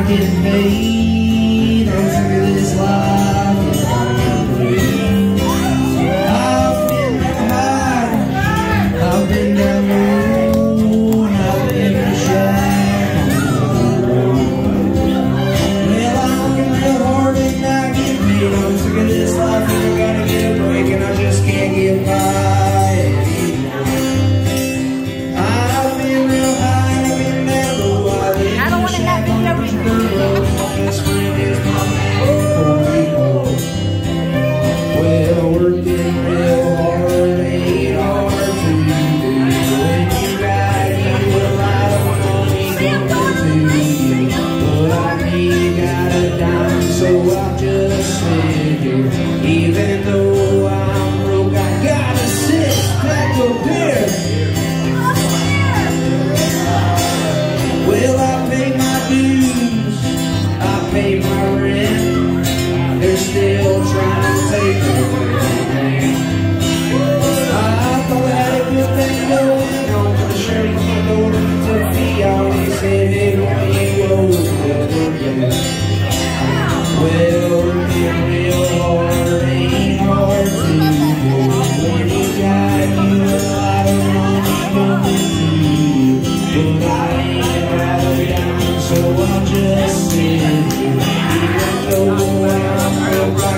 not getting paid. I'm sick of this life. I've been high, I've been down low, I've been in the shadow. Well, I'm working real hard and not getting paid. I'm sick of this life and I gotta get a break and I just can't get by. Even though I'm broke, I got a six-pack of beer. Well, I pay my dues, I pay my rent. They're still trying to take everything. I thought I had a good thing going on, but the sheriff on the door took me out. He said, hey, where you go? Well, it's real hard, ain't hard to do. When you got you a lot of money coming to you. But I ain't rather down, so I'll just sit here. Even though I'm broke,